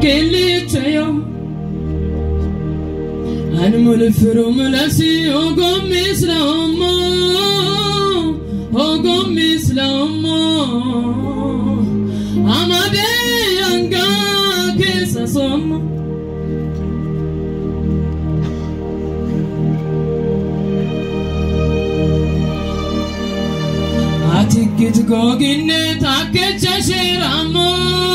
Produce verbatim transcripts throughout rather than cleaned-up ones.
Kelichayo Animal from Lassi Ogom Islamo Ogom Islamo Amade Yanga Kesasom Atikit Gogine Takechashiramo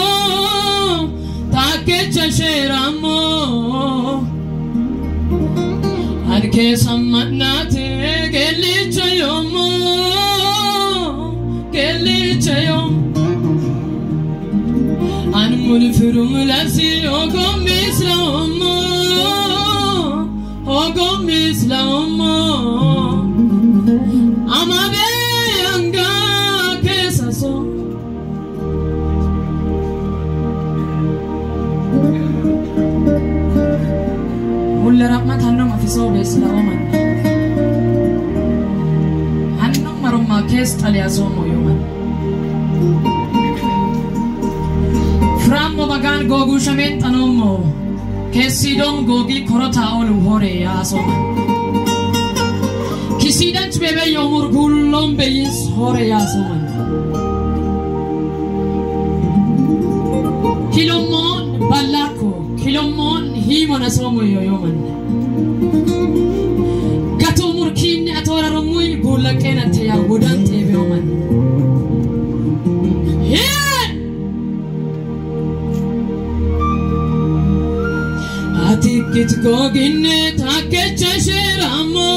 Takechashiramo Anke Samanate Kelichayomo Kelichayom Animal from Lassi Ogom Islamo Ogom Islamo Amade Yanga Kesaso Mulla Rahmat Hanno Mafiso Islaman Hanno Maroma Kes Aliasomo Yoman Frammo Bagan Gogu Shamen Tanomo Kesidom Gogi Korota Olu Hore Yasoman Kisidan Bebe Yomur Gulom Beis Hore Yasoman Kilomon Balako Kilomon Himon Asomo Yoman Gato Murkin Atora Romui Gulakena Tea Wouldn't Eve Yoman Atikit Gogine Takechashiramo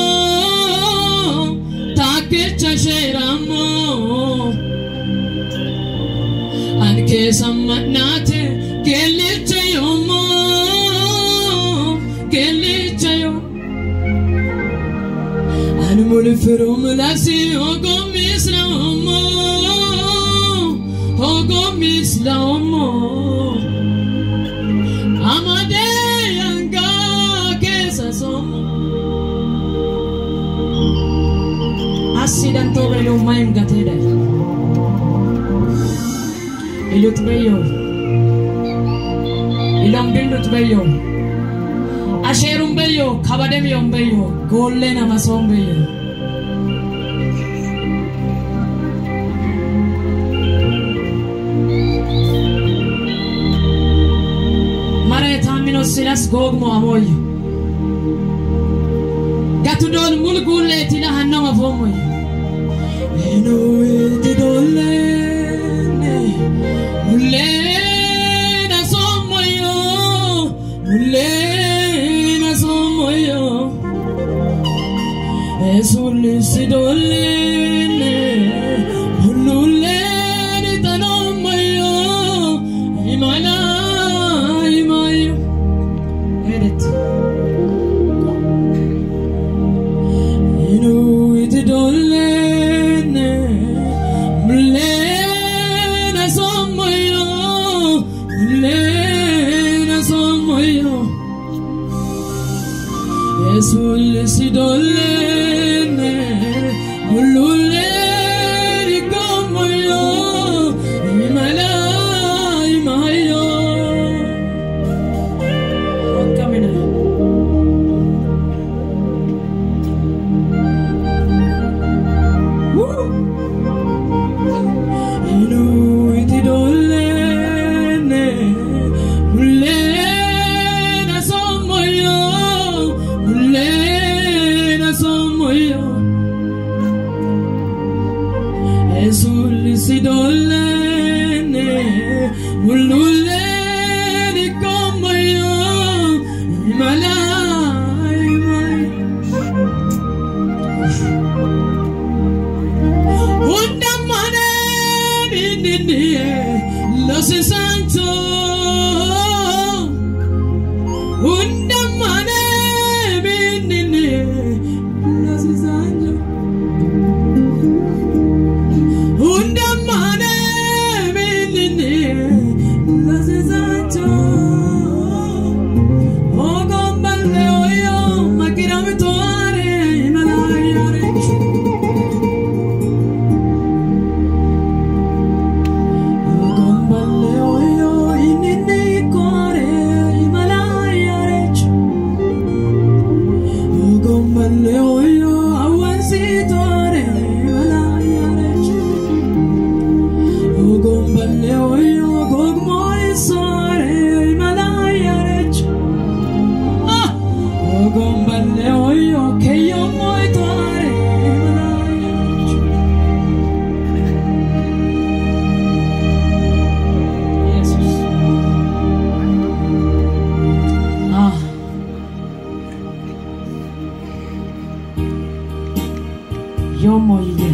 Takechashiramo Anke Samanate Kelichayomo Kelichayom Animal from Lassi Ogom Islamo Ogom Islamo Amade Yanga Kesasom Asidan Tore no Maim Gatede Ilut Bayo Ilam Bindut Bayo Asherum Bayo Kabademium Bayo Golden Amazon Bayo Silas Gogmo Amoy Gatudon Mulgule Tila Hanoma Vomoy Eno Tidole Mulena Somoyo Mulena Somoyo Esul Sidole Mulule Tanomoyo Imana Imayo Sul sidolene ulule rikomoyo imala imayo akamina woo inu itidolene ulena somoyo Lena somoyo no more.